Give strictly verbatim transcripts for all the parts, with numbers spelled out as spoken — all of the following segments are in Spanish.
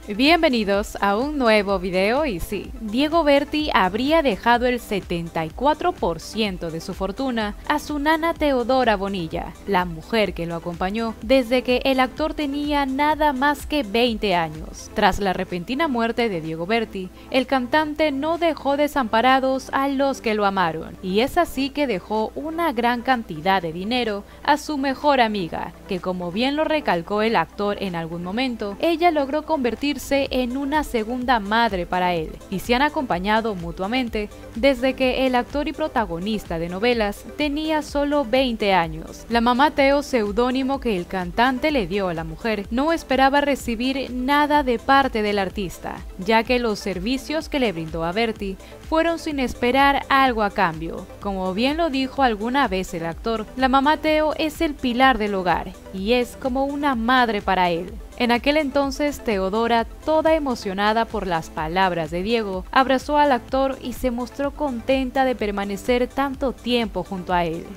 Bienvenidos a un nuevo video y sí, Diego Berti habría dejado el setenta y cuatro por ciento de su fortuna a su nana Teodora Bonilla, la mujer que lo acompañó desde que el actor tenía nada más que veinte años. Tras la repentina muerte de Diego Berti, el cantante no dejó desamparados a los que lo amaron, y es así que dejó una gran cantidad de dinero a su mejor amiga, que como bien lo recalcó el actor en algún momento, ella logró convertirse en una segunda madre para él, y se han acompañado mutuamente desde que el actor y protagonista de novelas tenía solo veinte años. La mamá Teo, seudónimo que el cantante le dio a la mujer, no esperaba recibir nada de parte del artista, ya que los servicios que le brindó a Berti fueron sin esperar algo a cambio. Como bien lo dijo alguna vez el actor, la mamá Teo es el pilar del hogar y es como una madre para él. En aquel entonces, Teodora, toda emocionada por las palabras de Diego, abrazó al actor y se mostró contenta de permanecer tanto tiempo junto a él.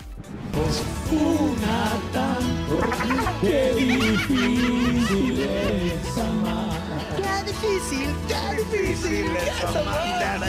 Oscura tanto, qué difícil es amar. Qué difícil, qué difícil es amar.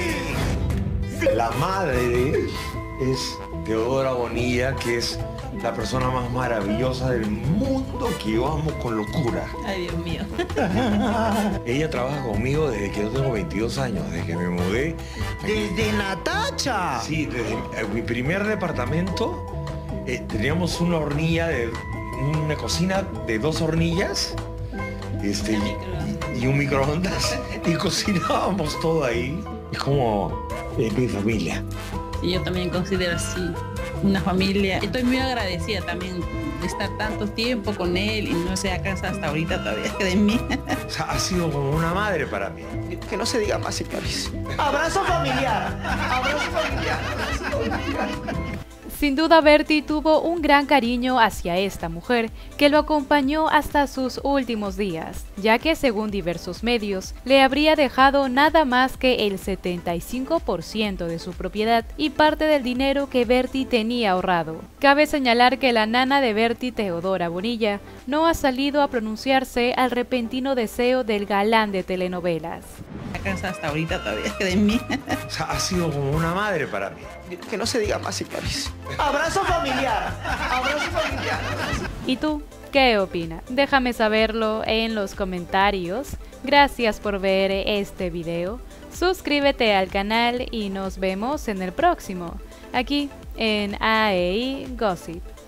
La madre es Teodora Bonilla, que es la persona más maravillosa del mundo que yo amo con locura. Ay, Dios mío. Ella trabaja conmigo desde que yo tengo veintidós años, desde que me mudé. Desde Natacha. Sí, desde mi primer departamento eh, teníamos una hornilla, de una cocina de dos hornillas este, y, y un microondas y cocinábamos todo ahí. Es como eh, mi familia. Y yo también considero así una familia. Estoy muy agradecida también de estar tanto tiempo con él y no se ha cansado hasta ahorita todavía de mí. O sea, ha sido como una madre para mí. Que no se diga más, señores. Abrazo familiar. Abrazo familiar. Abrazo familiar. Sin duda, Berti tuvo un gran cariño hacia esta mujer que lo acompañó hasta sus últimos días, ya que según diversos medios le habría dejado nada más que el setenta y cinco por ciento de su propiedad y parte del dinero que Berti tenía ahorrado. Cabe señalar que la nana de Berti, Teodora Bonilla, no ha salido a pronunciarse al repentino deseo del galán de telenovelas. Se ha cansado hasta ahorita todavía de mí. O sea, ha sido como una madre para mí. Que no se diga más, señores. Abrazo familiar. Abrazo familiar. ¿Y tú? ¿Qué opinas? Déjame saberlo en los comentarios. Gracias por ver este video. Suscríbete al canal y nos vemos en el próximo, aquí en A E I Gossip.